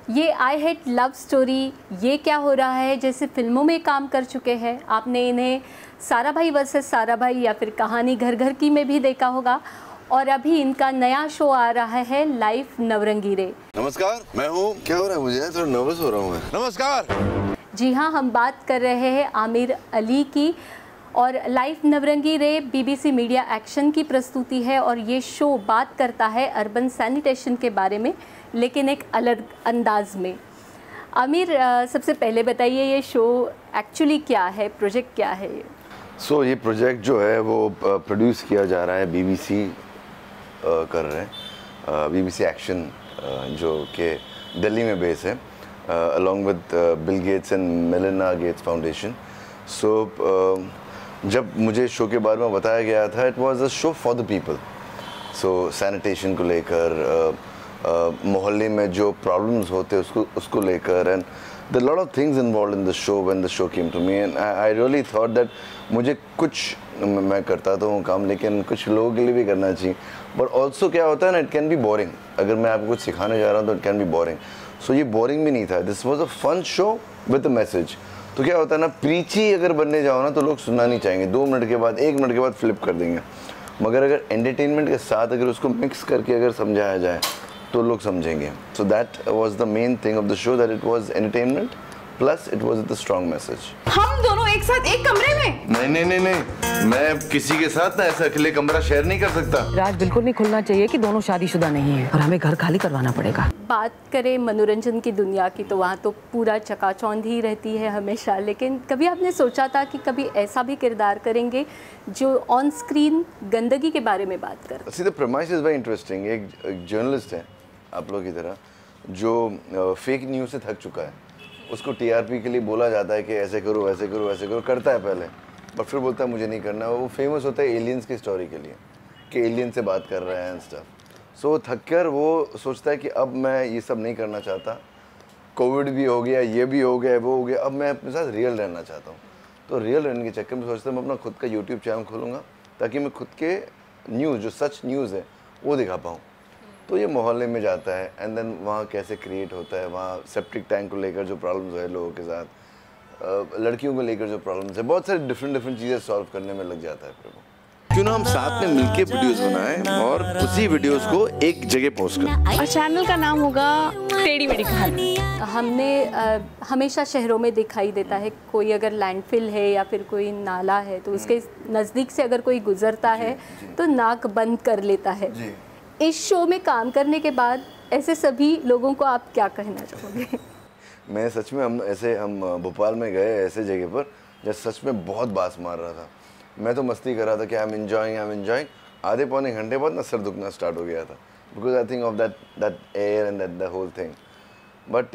ये I hate love story, ये क्या हो रहा है जैसे फिल्मों में काम कर चुके हैं। आपने इन्हें सारा भाई वर्सेस सारा भाई या फिर कहानी घर घर की में भी देखा होगा, और अभी इनका नया शो आ रहा है लाइफ नवरंगी रे। नमस्कार, मैं हूँ। क्या हो रहा है? मुझे थोड़ा नर्वस हो रहा हूँ मैं। नमस्कार। जी हाँ, हम बात कर रहे हैं आमिर अली की, और लाइफ नवरंगी रे बीबीसी मीडिया एक्शन की प्रस्तुति है, और ये शो बात करता है अर्बन सैनिटेशन के बारे में, लेकिन एक अलग अंदाज में। आमिर, सबसे पहले बताइए ये शो एक्चुअली क्या है, प्रोजेक्ट क्या है ये? ये प्रोजेक्ट जो है वो प्रोड्यूस किया जा रहा है, बीबीसी कर रहे हैं, बीबीसी एक्शन जो कि दिल्ली में बेस है, along with Bill Gates and Melinda Gates foundation. जब मुझे शो के बारे में बताया गया था, it was a show for the people. Sanitation को लेकर, मोहल्ले में जो प्रॉब्लम्स होते हैं उसको लेकर, and the lot of things involve in the show when the show came to me, and I really thought that मुझे कुछ, मैं करता तो हूँ काम, लेकिन कुछ लोगों के लिए भी करना चाहिए। बट ऑल्सो क्या होता है ना, इट कैन बी बोरिंग। अगर मैं आपको कुछ सिखाने जा रहा हूँ तो इट कैन बी बोरिंग। ये बोरिंग भी नहीं था, this was a fun show with a message. तो क्या होता है ना, प्रीची अगर बनने जाओ ना तो लोग सुनना नहीं चाहेंगे, 2 मिनट के बाद, 1 मिनट के बाद फ्लिप कर देंगे। मगर अगर एंटरटेनमेंट के साथ अगर उसको मिक्स करके अगर समझाया जाए तो लोग समझेंगे। So that was the main thing of the show, that it was entertainment plus it was the strong message. हम दोनों एक साथ एक कमरे में? नहीं, मैं किसी के साथ ना ऐसा अकेले कमरा शेयर नहीं कर सकता। राज, बिल्कुल नहीं खुलना चाहिए कि दोनों शादीशुदा नहीं है और हमें घर खाली करवाना पड़ेगा। बात करें मनोरंजन की दुनिया की तो वहाँ तो पूरा चकाचौंध ही रहती है हमेशा, लेकिन कभी आपने सोचा था कि कभी ऐसा भी किरदार करेंगे जो ऑन स्क्रीन गंदगी के बारे में बात कर? See the premise is very interesting. एक जर्नलिस्ट है आप लोग की तरह, जो फेक न्यूज़ से थक चुका है। उसको टीआरपी के लिए बोला जाता है कि ऐसे करो वैसे करो वैसे करो, करता है पहले, पर फिर बोलता है मुझे नहीं करना। वो फेमस होता है एलियंस की स्टोरी के लिए कि एलियन से बात कर रहे हैं स्टफ। थक कर वो सोचता है कि अब मैं ये सब नहीं करना चाहता, कोविड भी हो गया, ये भी हो गया, वो हो गया, अब मैं अपने साथ रियल रहना चाहता हूँ। तो रियल रहने के चक्कर में सोचता हूँ मैं अपना खुद का यूट्यूब चैनल खोलूँगा ताकि मैं खुद के न्यूज़, जो सच न्यूज़ है, वो दिखा पाऊँ। तो ये मोहल्ले में जाता है, एंड देन वहाँ कैसे क्रिएट होता है, वहाँ सेप्टिक टैंक को लेकर जो प्रॉब्लम्स है लोगों के साथ, लड़कियों को लेकर जो प्रॉब्लम्स है, बहुत सारी डिफरेंट चीज़ें सॉल्व करने में लग जाता है। फिर वो क्यों ना हम साथ में मिलके वीडियोस बनाएं और उसी वीडियोस को एक जगह पोस्ट करें। और चैनल का नाम होगा टेढ़ी मेढ़ी कहानी। हमने हमेशा शहरों में दिखाई देता है, कोई अगर लैंडफिल है या फिर कोई नाला है तो उसके नज़दीक से अगर कोई गुजरता है तो नाक बंद कर लेता है। इस शो में काम करने के बाद ऐसे सभी लोगों को आप क्या कहना चाहोगे? मैं सच में, हम भोपाल में गए ऐसे जगह पर जब सच में बहुत बास मार रहा था। मैं तो मस्ती कर रहा था कि आई एम एंजॉइंग। आधे पौने घंटे बाद ना सर दुखना स्टार्ट हो गया था, because I think of that air and that whole thing. But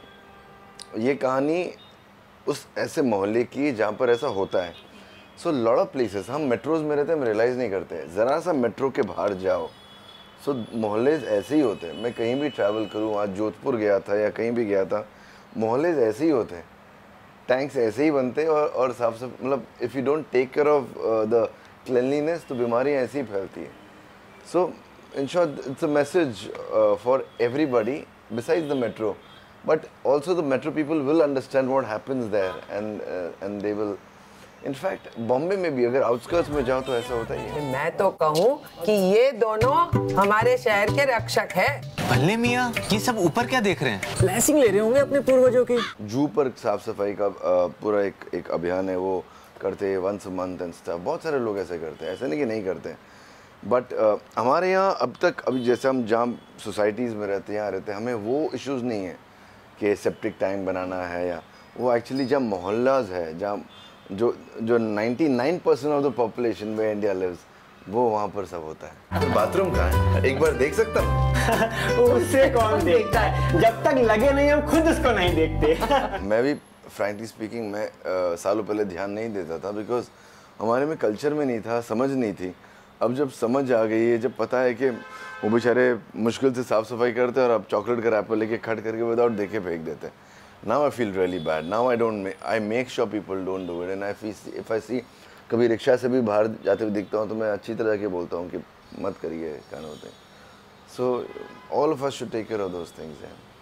ये कहानी उस ऐसे मोहल्ले की जहाँ पर ऐसा होता है। लॉट ऑफ प्लेसेस, हम मेट्रोज में रहते हैं, हम रियलाइज़ नहीं करते। ज़रा सा मेट्रो के बाहर जाओ, मोहल्ले ऐसे ही होते हैं। मैं कहीं भी ट्रैवल करूँ, आज जोधपुर गया था या कहीं भी गया था, मोहल्ले ऐसे ही होते हैं, टैंक्स ऐसे ही बनते हैं, और साफ साफ, मतलब if you don't take care of the cleanliness तो बीमारियाँ ऐसी ही फैलती हैं। In short it's a message for everybody besides the metro, but also the metro people will understand what happens there, and they will. In fact Bombay में भी अगर outskirts में जाओ तो ऐसा होता ही है। मैं तो कहूँ कि ये दोनों हमारे शहर के रक्षक हैं। भले मियाँ, ये सब ऊपर क्या देख रहे हैं? ब्लेसिंग ले रहे होंगे अपने पूर्वजों की। जू पर साफ सफाई का पूरा एक अभियान है, वो करते हैं once a month and stuff. बहुत सारे लोग ऐसे करते हैं, ऐसे नहीं कि नहीं करते हैं। बट हमारे यहाँ अब तक, अभी जैसे हम जहाँ सोसाइटीज़ में रहते हैं, यहाँ रहते हैं, हमें वो इश्यूज़ नहीं है कि सेप्टिक टैंक बनाना है, या वो एक्चुअली जहाँ मोहल्लाज है, जहाँ जो 99% ऑफ द पॉपुलेशन में इंडिया लिव्स, वो वहाँ पर सब होता है। बाथरूम कहाँ है? एक बार देख सकता हूँ? उससे कौन देखता है, जब तक लगे नहीं हम खुद उसको नहीं देखते। मैं भी फ्रैंकली स्पीकिंग, मैं सालों पहले ध्यान नहीं देता था, बिकॉज हमारे में कल्चर में नहीं था, समझ नहीं थी। अब जब समझ आ गई है, जब पता है कि वो बेचारे मुश्किल से साफ़ सफाई करते हैं और अब चॉकलेट का रैपर लेके खट करके विदाउट देखे फेंक देते हैं। Now I feel really bad. Now I make sure people don't do it. And if I see, कभी रिक्शा से भी बाहर जाते हुए दिखता हूँ तो मैं अच्छी तरह के बोलता हूँ कि मत करिए, kind of thing. So all of us should take care of those things.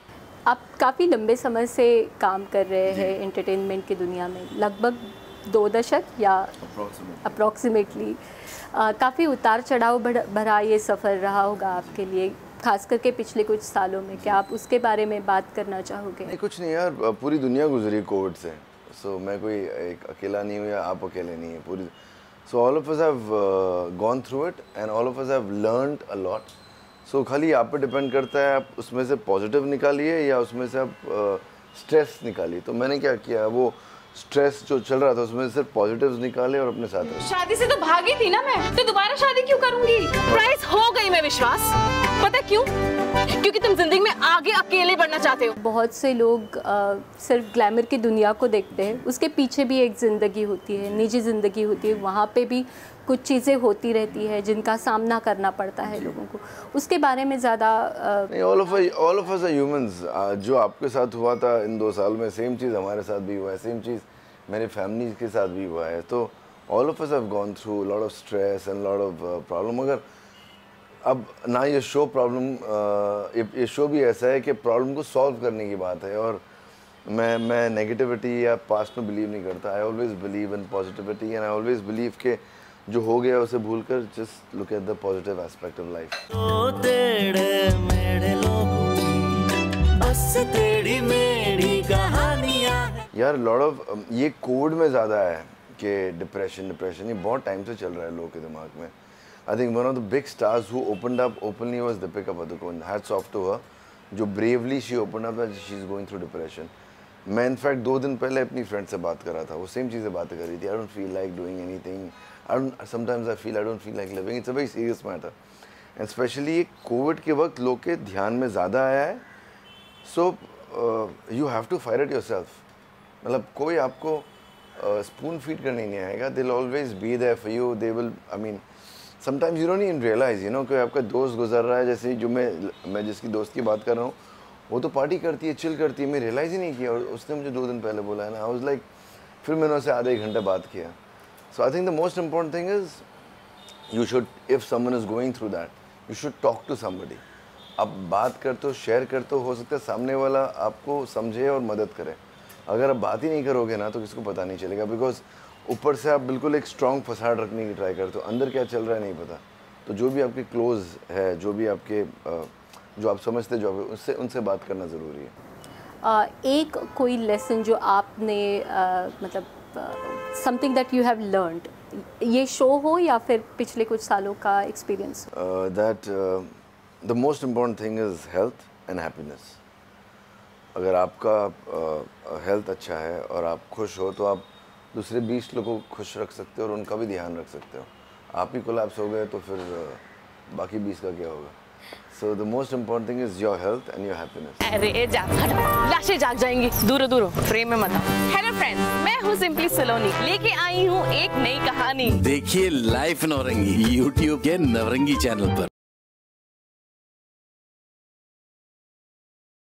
आप काफ़ी लंबे समय से काम कर रहे हैं एंटरटेनमेंट की दुनिया में, लगभग 2 दशक या अप्रॉक्सीमेटली। काफ़ी उतार चढ़ाव भरा ये सफ़र रहा होगा आपके लिए, खास करके पिछले कुछ सालों में। क्या आप उसके बारे में बात करना चाहोगे? नहीं, कुछ नहीं यार, पूरी दुनिया गुजरी कोविड से। सो मैं कोई एक अकेला नहीं हूँ या आप अकेले नहीं हैं, पूरी। So all of us have gone through it and all of us have learned a lot. So खाली आप पे डिपेंड करता है, आप उसमें से पॉजिटिव निकालिए या उसमें से आप स्ट्रेस निकालिए। तो मैंने क्या किया, वो स्ट्रेस जो चल रहा था उसमें सिर्फ पॉजिटिव्स निकाले और अपने साथ रखे। शादी से तो भागी थी ना मैं, तो दोबारा शादी क्यों करूंगी? प्राइस हो गई मैं विश्वास। पता क्यों? क्योंकि तुम जिंदगी में आगे अकेले बढ़ना चाहते हो। बहुत से लोग सिर्फ ग्लैमर की दुनिया को देखते हैं, उसके पीछे भी एक ज़िंदगी होती है, निजी ज़िंदगी होती है, वहाँ पे भी कुछ चीज़ें होती रहती है जिनका सामना करना पड़ता है लोगों को। उसके बारे में ज़्यादा all of us are humans. जो आपके साथ हुआ था इन 2 साल में, सेम चीज़ हमारे साथ भी हुआ है, सेम चीज़ मेरे फैमिली के साथ भी हुआ है। तो all of us have gone through lot of stress and lot of problem. मगर अब ना ये शो प्रॉब्लम, ये शो भी ऐसा है कि प्रॉब्लम को सॉल्व करने की बात है। और मैं नेगेटिविटी या पास्ट में बिलीव नहीं करता। I always believe in positivity and I always believe के जो हो गया उसे भूलकर just look at the positive aspect of life. यार लॉट ऑफ ये कोविड में ज़्यादा है कि डिप्रेशन ये बहुत टाइम से चल रहा है लोगों के दिमाग में। I think one of the big stars who opened up openly was Deepika Padukone. Hats off to her, जो bravely she opened up that she is going through depression. मैं इनफैक्ट 2 दिन पहले अपनी फ्रेंड से बात कर रहा था, वो सेम चीज़ें बातें कर रही थी। I don't feel like doing anything, sometimes I feel I don't feel like living. It's a very serious matter, and especially Covid के वक्त लोग के ध्यान में ज़्यादा आया है। So you have to fight it yourself. मतलब कोई आपको spoon feed करने नहीं आएगा। They'll always be there for you. They will, I mean, sometimes you don't even realize, you know, कि आपका दोस्त गुजर रहा है, जैसे जो मैं जिसकी दोस्त की बात कर रहा हूँ, वो तो पार्टी करती है, चिल करती है, मैं रियलाइज़ ही नहीं किया। और उसने मुझे 2 दिन पहले बोला है ना, I was like, फिर मैंने उससे आधा 1 घंटा बात किया। So I think the most important thing is you should, if someone is going through that, you should talk to somebody. आप बात करते हो, शेयर करते हो सकता है सामने वाला आपको समझे और मदद करे। अगर आप बात ही नहीं करोगे ना तो किसको पता नहीं चलेगा, बिकॉज ऊपर से आप बिल्कुल एक स्ट्रॉन्ग फसाड रखने की ट्राई करते हो, अंदर क्या चल रहा है नहीं पता। तो जो भी आपके क्लोज है, जो भी आपके जो आप समझते जो उससे उनसे बात करना ज़रूरी है। एक कोई लेसन जो आपने मतलब something that you have learned, ये शो हो या फिर पिछले कुछ सालों का experience? That the most important thing is health and happiness. अगर आपका हेल्थ अच्छा है और आप खुश हो तो आप दूसरे 20 लोगों को खुश रख सकते हो और उनका भी ध्यान रख सकते हो। आप ही कोलैप्स हो गए तो फिर बाकी 20 का क्या होगा? So the most important thing is your health and your happiness. अरे लाशें जाग जाएंगी, दूर दूर फ्रेम में मत आओ। हेलो फ्रेंड्स, मैं हूँ सिंपली सलोनी, लेके आई हूँ एक नई कहानी। देखिए लाइव नवरंगी YouTube के नवरंगी चैनल पर।